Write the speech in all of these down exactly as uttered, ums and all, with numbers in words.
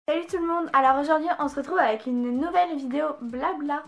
Salut tout le monde, alors aujourd'hui on se retrouve avec une nouvelle vidéo blabla.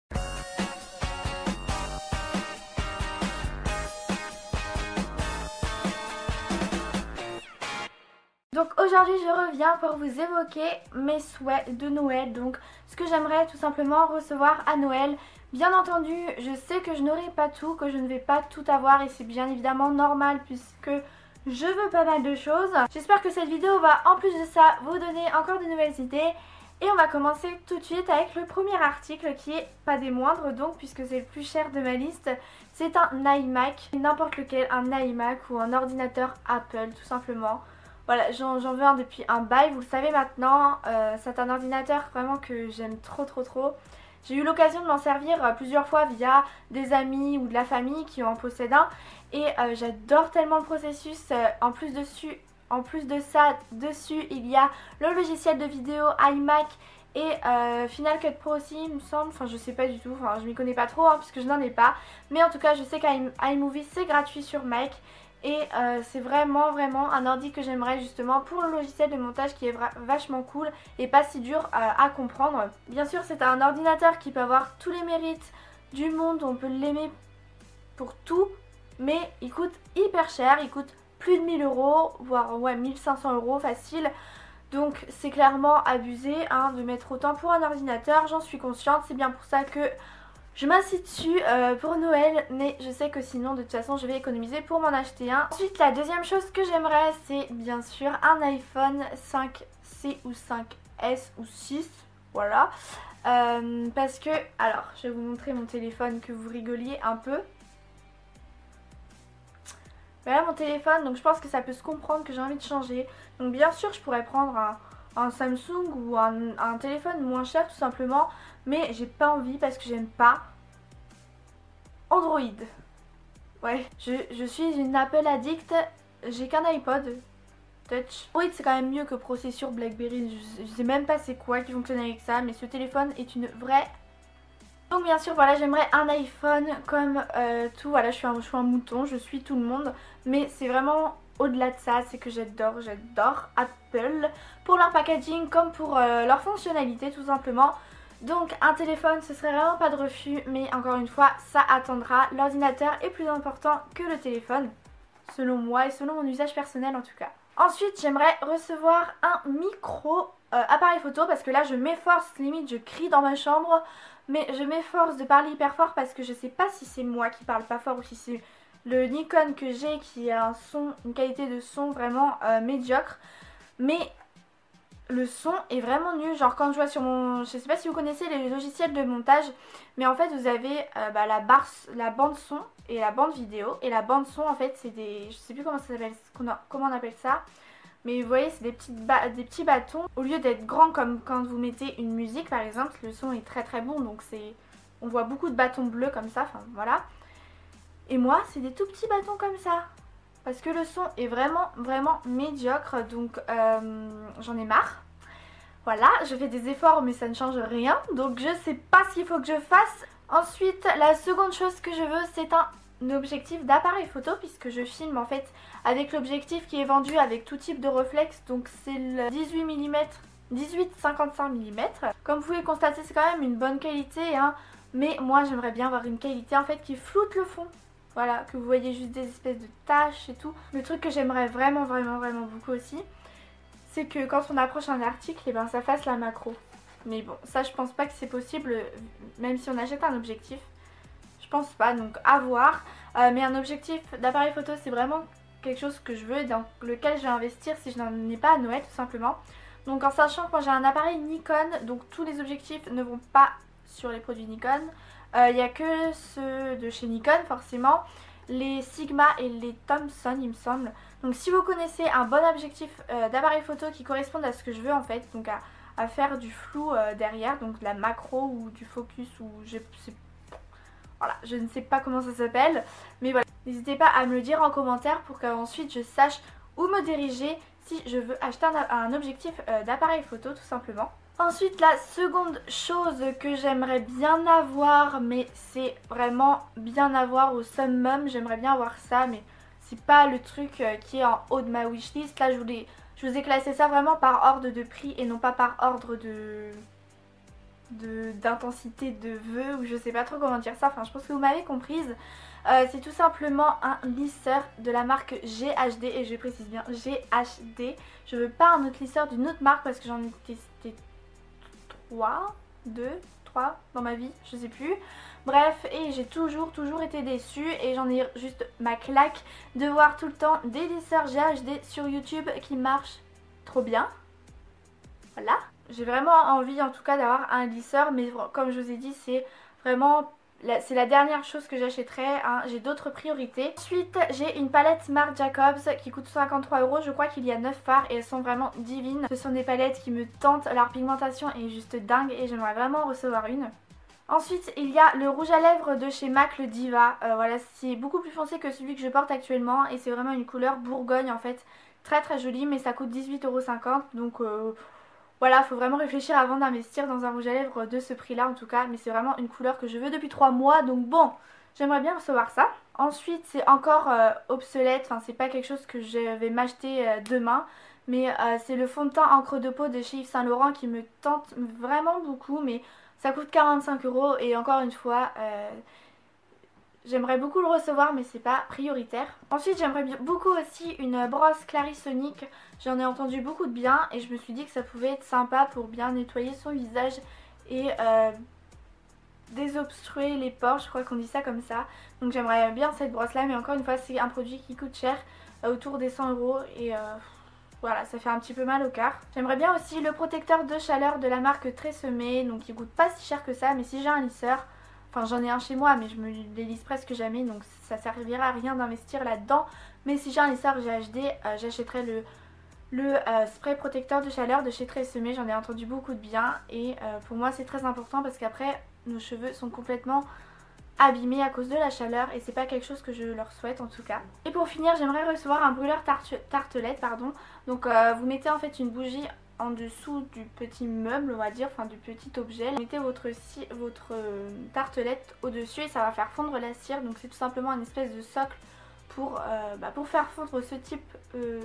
Donc aujourd'hui je reviens pour vous évoquer mes souhaits de Noël, donc ce que j'aimerais tout simplement recevoir à Noël. Bien entendu je sais que je n'aurai pas tout, que je ne vais pas tout avoir et c'est bien évidemment normal puisque je veux pas mal de choses. J'espère que cette vidéo va en plus de ça vous donner encore de nouvelles idées. Et on va commencer tout de suite avec le premier article qui est pas des moindres donc puisque c'est le plus cher de ma liste. C'est un iMac, n'importe lequel, un iMac ou un ordinateur Apple tout simplement. Voilà, j'en veux un depuis un bail, vous le savez maintenant, euh, c'est un ordinateur vraiment que j'aime trop trop trop. J'ai eu l'occasion de m'en servir plusieurs fois via des amis ou de la famille qui en possèdent un. Et euh, j'adore tellement le processus, euh, en plus dessus, en plus de ça, dessus il y a le logiciel de vidéo iMac et euh, Final Cut Pro aussi il me semble, enfin je sais pas du tout, enfin je m'y connais pas trop hein, puisque je n'en ai pas. Mais en tout cas je sais qu'iMovie c'est gratuit sur Mac. Et euh, c'est vraiment vraiment un ordi que j'aimerais justement pour le logiciel de montage qui est vachement cool et pas si dur euh, à comprendre. Bien sûr c'est un ordinateur qui peut avoir tous les mérites du monde, on peut l'aimer pour tout, mais il coûte hyper cher, il coûte plus de mille euros, voire ouais, mille cinq cents euros facile. Donc c'est clairement abusé hein, de mettre autant pour un ordinateur, j'en suis consciente, c'est bien pour ça que je m'assieds dessus euh, pour Noël, mais je sais que sinon de toute façon je vais économiser pour m'en acheter un. Ensuite la deuxième chose que j'aimerais c'est bien sûr un iPhone cinq C ou cinq S ou six, voilà. Euh, parce que, alors je vais vous montrer mon téléphone que vous rigoliez un peu. Voilà mon téléphone, donc je pense que ça peut se comprendre que j'ai envie de changer. Donc bien sûr je pourrais prendre un, un Samsung ou un, un téléphone moins cher tout simplement. Mais j'ai pas envie parce que j'aime pas Android. Ouais, je, je suis une Apple addict, j'ai qu'un iPod Touch. Android c'est quand même mieux que processeur Blackberry, je, je sais même pas c'est quoi qui fonctionne avec ça. Mais ce téléphone est une vraie... Donc bien sûr voilà j'aimerais un iPhone comme euh, tout, voilà je suis, un, je suis un mouton, je suis tout le monde. Mais c'est vraiment au-delà de ça, c'est que j'adore, j'adore Apple pour leur packaging comme pour euh, leur fonctionnalité tout simplement. Donc un téléphone ce serait vraiment pas de refus, mais encore une fois ça attendra, l'ordinateur est plus important que le téléphone selon moi et selon mon usage personnel en tout cas. Ensuite j'aimerais recevoir un micro euh, appareil photo parce que là je m'efforce, limite je crie dans ma chambre, mais je m'efforce de parler hyper fort parce que je sais pas si c'est moi qui parle pas fort ou si c'est le Nikon que j'ai qui a un son, une qualité de son vraiment euh, médiocre. Mais le son est vraiment nul, genre quand je vois sur mon... Je sais pas si vous connaissez les logiciels de montage, mais en fait vous avez euh, bah, la, barre, la bande son et la bande vidéo. Et la bande son en fait c'est des... Je sais plus comment ça s'appelle, comment on appelle ça. Mais vous voyez c'est des, des petits bâtons. Au lieu d'être grand comme quand vous mettez une musique par exemple, le son est très très bon. Donc c'est... On voit beaucoup de bâtons bleus comme ça, enfin voilà. Et moi c'est des tout petits bâtons comme ça. Parce que le son est vraiment vraiment médiocre, donc euh, j'en ai marre. Voilà, je fais des efforts mais ça ne change rien, donc je sais pas ce qu'il faut que je fasse. Ensuite, la seconde chose que je veux c'est un objectif d'appareil photo, puisque je filme en fait avec l'objectif qui est vendu avec tout type de réflexe, donc c'est le dix-huit millimètres, dix-huit cinquante-cinq millimètres. Comme vous pouvez le constater c'est quand même une bonne qualité, hein, mais moi j'aimerais bien avoir une qualité en fait qui floute le fond. Voilà, que vous voyez juste des espèces de taches et tout. Le truc que j'aimerais vraiment vraiment vraiment beaucoup aussi, c'est que quand on approche un article, et ben ça fasse la macro. Mais bon, ça je pense pas que c'est possible, même si on achète un objectif. Je pense pas, donc à voir. Euh, mais un objectif d'appareil photo c'est vraiment quelque chose que je veux et dans lequel je vais investir si je n'en ai pas à Noël tout simplement. Donc en sachant que moi j'ai un appareil Nikon, donc tous les objectifs ne vont pas sur les produits Nikon. Il euh, n'y a que ceux de chez Nikon forcément, les Sigma et les Thomson il me semble. Donc si vous connaissez un bon objectif euh, d'appareil photo qui corresponde à ce que je veux en fait, donc à, à faire du flou euh, derrière, donc de la macro ou du focus ou je sais, voilà, je ne sais pas comment ça s'appelle, mais voilà. N'hésitez pas à me le dire en commentaire pour qu'ensuite je sache où me diriger si je veux acheter un, un objectif euh, d'appareil photo tout simplement. Ensuite la seconde chose que j'aimerais bien avoir, mais c'est vraiment bien avoir au summum, j'aimerais bien avoir ça mais c'est pas le truc qui est en haut de ma wishlist. Là je voulais Je vous ai classé ça vraiment par ordre de prix et non pas par ordre de d'intensité de, de vœux, ou je sais pas trop comment dire ça, enfin je pense que vous m'avez comprise. Euh, c'est tout simplement un lisseur de la marque G H D, et je précise bien G H D. Je veux pas un autre lisseur d'une autre marque parce que j'en ai testé trois, deux, trois dans ma vie, je sais plus. Bref, et j'ai toujours toujours été déçue et j'en ai juste ma claque de voir tout le temps des lisseurs G H D sur YouTube qui marchent trop bien. Voilà. J'ai vraiment envie en tout cas d'avoir un lisseur, mais comme je vous ai dit, c'est vraiment c'est la dernière chose que j'achèterai, hein. J'ai d'autres priorités. Ensuite, j'ai une palette Marc Jacobs qui coûte cinquante-trois euros. Je crois qu'il y a neuf fards et elles sont vraiment divines. Ce sont des palettes qui me tentent, leur pigmentation est juste dingue et j'aimerais vraiment en recevoir une. Ensuite, il y a le rouge à lèvres de chez MAC, le Diva. Euh, voilà, c'est beaucoup plus foncé que celui que je porte actuellement et c'est vraiment une couleur Bourgogne en fait. Très très jolie, mais ça coûte dix-huit euros cinquante, donc... Euh, Voilà, faut vraiment réfléchir avant d'investir dans un rouge à lèvres de ce prix là en tout cas. Mais c'est vraiment une couleur que je veux depuis trois mois, donc bon, j'aimerais bien recevoir ça. Ensuite c'est encore euh, obsolète, enfin c'est pas quelque chose que je vais m'acheter euh, demain. Mais euh, c'est le fond de teint encre de peau de chez Yves Saint Laurent qui me tente vraiment beaucoup. Mais ça coûte quarante-cinq euros et encore une fois... Euh, J'aimerais beaucoup le recevoir mais c'est pas prioritaire. Ensuite j'aimerais beaucoup aussi une brosse Clarisonic. J'en ai entendu beaucoup de bien et je me suis dit que ça pouvait être sympa pour bien nettoyer son visage et euh, désobstruer les pores, je crois qu'on dit ça comme ça. Donc j'aimerais bien cette brosse là, mais encore une fois c'est un produit qui coûte cher, euh, autour des cent euros et... Euh, Voilà, ça fait un petit peu mal au cœur. J'aimerais bien aussi le protecteur de chaleur de la marque Tresemmé, donc il coûte pas si cher que ça, mais si j'ai un lisseur, enfin j'en ai un chez moi mais je me les lisse presque jamais, donc ça servira à rien d'investir là-dedans. Mais si j'ai un lisseur G H D, euh, j'achèterai le, le euh, spray protecteur de chaleur de chez Tresemmé, j'en ai entendu beaucoup de bien et euh, pour moi c'est très important parce qu'après nos cheveux sont complètement abîmés à cause de la chaleur et c'est pas quelque chose que je leur souhaite en tout cas. Et pour finir j'aimerais recevoir un brûleur tartelette, pardon. Donc euh, vous mettez en fait une bougie en dessous du petit meuble on va dire, enfin du petit objet. Vous mettez votre, votre euh, tartelette au dessus et ça va faire fondre la cire. Donc c'est tout simplement une espèce de socle pour, euh, bah, pour faire fondre ce type, euh,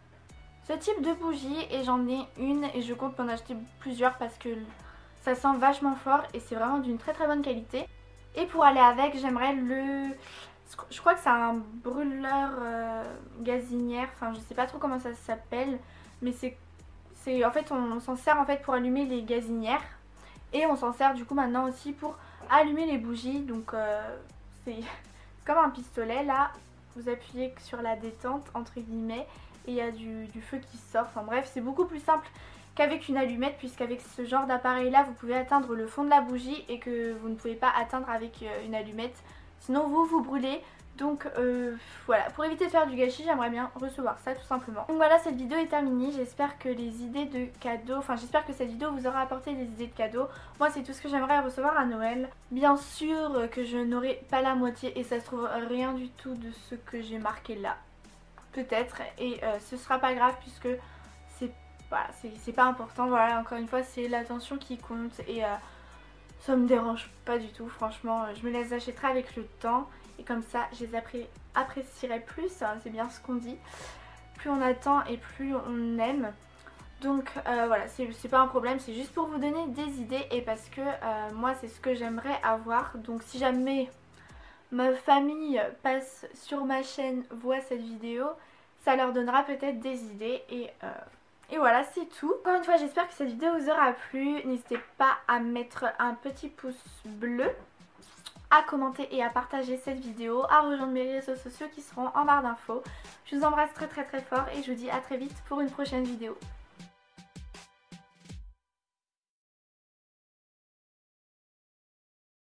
ce type de bougie. Et j'en ai une et je compte m'en acheter plusieurs parce que ça sent vachement fort et c'est vraiment d'une très très bonne qualité. Et pour aller avec j'aimerais le... Je crois que c'est un brûleur euh, gazinière, enfin je sais pas trop comment ça s'appelle. Mais c'est... En fait on, on s'en sert en fait pour allumer les gazinières. Et on s'en sert du coup maintenant aussi pour allumer les bougies. Donc euh, c'est comme un pistolet là. Vous appuyez sur la détente entre guillemets et il y a du, du feu qui sort. Enfin bref, c'est beaucoup plus simple qu'avec une allumette, puisqu'avec ce genre d'appareil là vous pouvez atteindre le fond de la bougie et que vous ne pouvez pas atteindre avec une allumette, sinon vous vous brûlez. Donc euh, voilà, pour éviter de faire du gâchis j'aimerais bien recevoir ça tout simplement. Donc voilà, cette vidéo est terminée, j'espère que les idées de cadeaux, enfin j'espère que cette vidéo vous aura apporté des idées de cadeaux. Moi c'est tout ce que j'aimerais recevoir à Noël. Bien sûr que je n'aurai pas la moitié et ça se trouve rien du tout de ce que j'ai marqué là, peut-être, et euh, ce sera pas grave puisque c'est voilà, c'est pas important. Voilà, encore une fois c'est l'attention qui compte et euh, ça me dérange pas du tout, franchement je me les achèterai avec le temps. Et comme ça je les appré apprécierai plus, hein, c'est bien ce qu'on dit. Plus on attend et plus on aime. Donc euh, voilà, c'est pas un problème, c'est juste pour vous donner des idées et parce que euh, moi c'est ce que j'aimerais avoir. Donc si jamais ma famille passe sur ma chaîne, voit cette vidéo, ça leur donnera peut-être des idées et... Euh, Et voilà, c'est tout. Encore une fois, j'espère que cette vidéo vous aura plu. N'hésitez pas à mettre un petit pouce bleu, à commenter et à partager cette vidéo, à rejoindre mes réseaux sociaux qui seront en barre d'infos. Je vous embrasse très très très fort et je vous dis à très vite pour une prochaine vidéo.